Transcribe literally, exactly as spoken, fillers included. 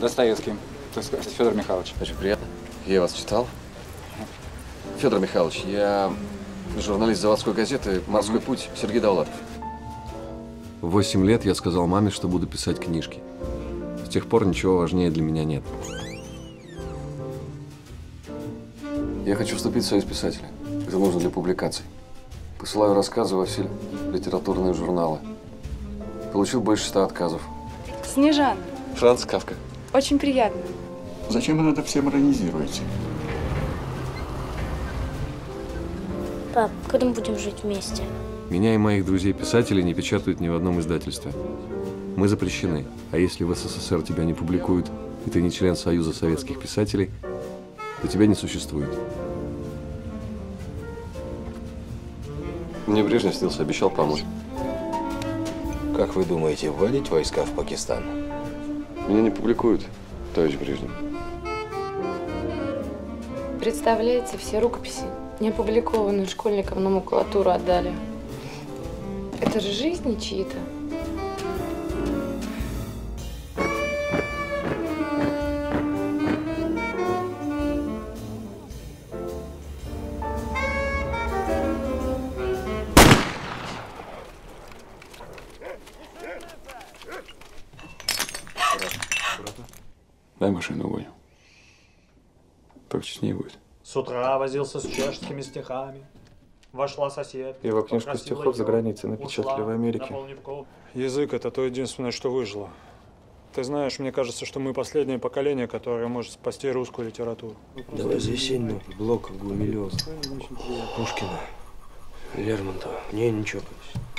Достоевский, так сказать, Федор Михайлович. Очень приятно. Я вас читал. Федор Михайлович, я журналист заводской газеты «Морской путь» Сергей Довлатов. В восемь лет я сказал маме, что буду писать книжки. С тех пор ничего важнее для меня нет. Я хочу вступить в союз писателей. Это нужно для публикаций. Посылаю рассказы во все литературные журналы. Получил больше ста отказов. Снежана. Франц Кафка. Очень приятно. Зачем вы это всем иронизируете? Пап, когда мы будем жить вместе? Меня и моих друзей-писателей не печатают ни в одном издательстве. Мы запрещены. А если в СССР тебя не публикуют, и ты не член Союза советских писателей, то тебя не существует. Мне Брежнев снился, обещал помочь. Как вы думаете, вводить войска в Пакистан? Меня не публикуют, товарищ Брежнев. Представляете, все рукописи, не опубликованные школьникам, на макулатуру отдали. Это же жизни чьи-то. Дай машину угоню. Так честнее будет. С утра возился с чешскими стихами. Вошла соседка. Его книжку стихов за границей напечатали в Америке. Язык – это то единственное, что выжило. Ты знаешь, мне кажется, что мы последнее поколение, которое может спасти русскую литературу. Да Вознесенский, Блока, Гумилёва, Пушкина, Лермонтова. Не, ничего.